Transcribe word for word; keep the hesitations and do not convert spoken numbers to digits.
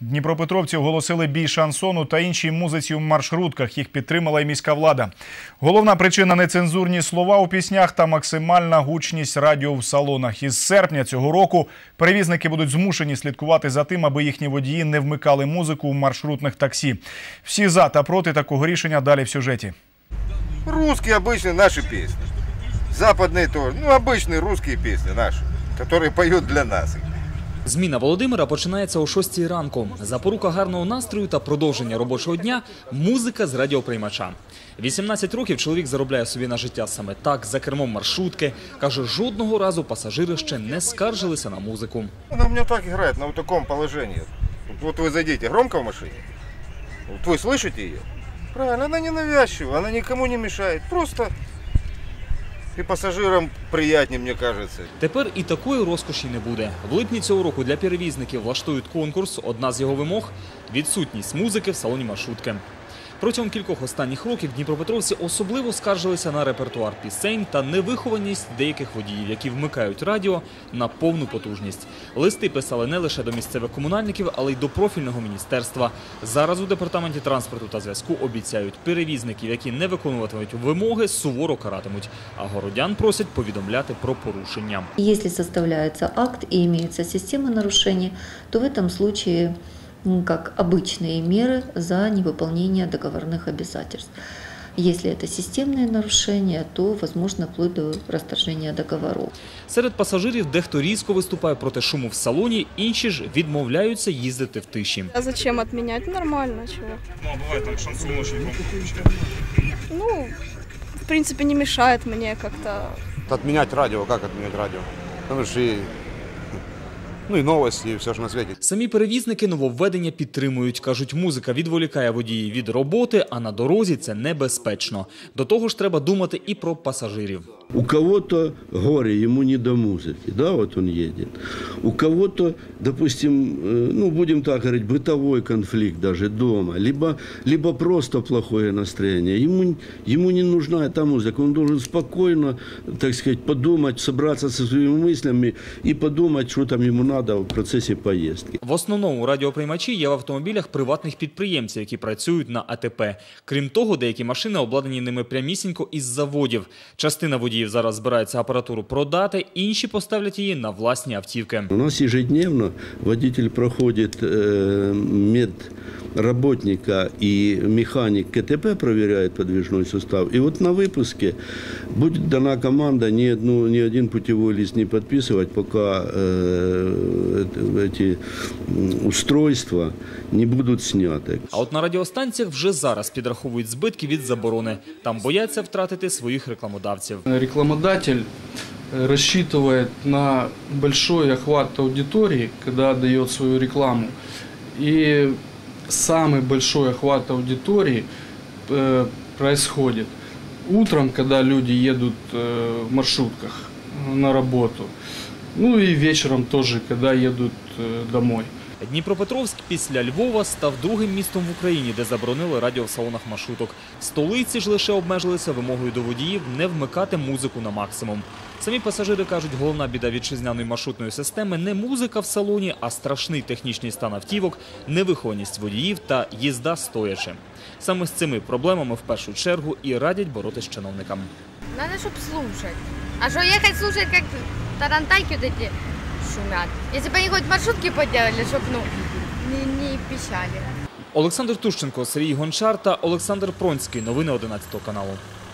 Дніпропетровці оголосили бій шансону та іншій музиці у маршрутках. Їх підтримала і міська влада. Головна причина – нецензурні слова у піснях та максимальна гучність радіо в салонах. Із серпня цього року перевізники будуть змушені слідкувати за тим, аби їхні водії не вмикали музику у маршрутних таксі. Всі за та проти такого рішення далі в сюжеті. Русские обычные наши песни. Западные тоже. Ну, обычные русские песни наши, которые поют для нас. Зміна Володимира починається о шостій ранку. Запорука гарного настрою та продовження робочого дня – музика з радіоприймача. вісімнадцять років чоловік заробляє собі на життя саме так, за кермом маршрутки. Каже, жодного разу пасажири ще не скаржилися на музику. Она у меня так играет, на вот таком положении. Вот вы зайдите громко в машине, вот вы слышите ее? Правильно, она не навязчива, она никому не мешает. Просто і пасажирам приємніше, мені кажеться. Тепер і такої розкоші не буде. В липні цього року для перевізників влаштують конкурс. Одна з його вимог – відсутність музики в салоні маршрутки. Протягом кількох останніх років дніпропетровці особливо скаржилися на репертуар пісень та невихованість деяких водіїв, які вмикають радіо на повну потужність. Листи писали не лише до місцевих комунальників, але й до профільного міністерства. Зараз у департаменті транспорту та зв'язку обіцяють, перевізників, які не виконуватимуть вимоги, суворо каратимуть. А городян просять повідомляти про порушення. Якщо составляється акт і мається система нарушень, то в цьому випадку как обычные меры за невыполнение договорных обязательств. Если это системные нарушения, то возможно вплоть до расторжения договоров. Серед пасажирів дехто різко виступає проти шуму в салоні, інші ж відмовляються їздити в тиші. А зачем отменять? Нормально, чего? Ну, а бывает там шансон очень громко включают. Ну, в принципе, не мешает мне как-то. Отменять радио, как отменять радио? Потому что и, ну, и новости, и все ж на свете. Самі перевізники нововведення підтримують. Кажуть, музика відволікає водіїв від роботи, а на дорозі це небезпечно. До того ж, треба думати і про пасажирів. У кого-то горе, ему не до музыки, да, вот он едет. У кого-то, допустим, ну, будем так говорить, бытовой конфликт даже дома, либо, либо просто плохое настроение. Ему, ему не нужна эта музыка, он должен спокойно, так сказать, подумать, собраться со своими мыслями и подумать, что там ему надо в процесі поїздки. В основному радіоприймачі є в автомобілях приватних підприємців, які працюють на А Те Пе. Крім того, деякі машини обладнані ними прямісінько із заводів. Частина водіїв зараз збирається апаратуру продати, інші поставлять її на власні автівки. У нас ежедневно водитель проходит э, медработника и механик Ка Те Пе проверяет подвижной сустав. И вот на выпуске будет дана команда ни, одну, ни один путевой лист не подписывать, пока э, эти устройства не будуть сняты. А от на радіостанціях вже зараз підраховують збитки від заборони. Там бояться втратити своїх рекламодавців. Рекламодатель рассчитывает на большой охват аудитории, когда дает свою рекламу. И самый большой охват аудитории э, происходит утром, когда люди едут э, в маршрутках на работу. Ну и вечером тоже, когда едут э, домой. Дніпропетровськ після Львова став другим містом в Україні, де заборонили радіо в салонах маршруток. Столиці ж лише обмежилися вимогою до водіїв не вмикати музику на максимум. Самі пасажири кажуть, головна біда вітчизняної маршрутної системи – не музика в салоні, а страшний технічний стан автівок, невихованість водіїв та їзда стоячи. Саме з цими проблемами в першу чергу і радять боротись чиновникам. Надо, щоб слушать. А що їхати слушать, як тарантайки вот эти шумят. Если бы они хоть маршрутки поделали, чтобы, ну, не, не пищали. Олександр Тущенко, Сергій Гончар та Олександр Пронський. Новини одинадцятого каналу.